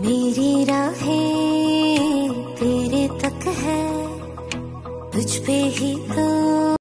मेरी राहें तेरे तक है, तुझ पे ही तो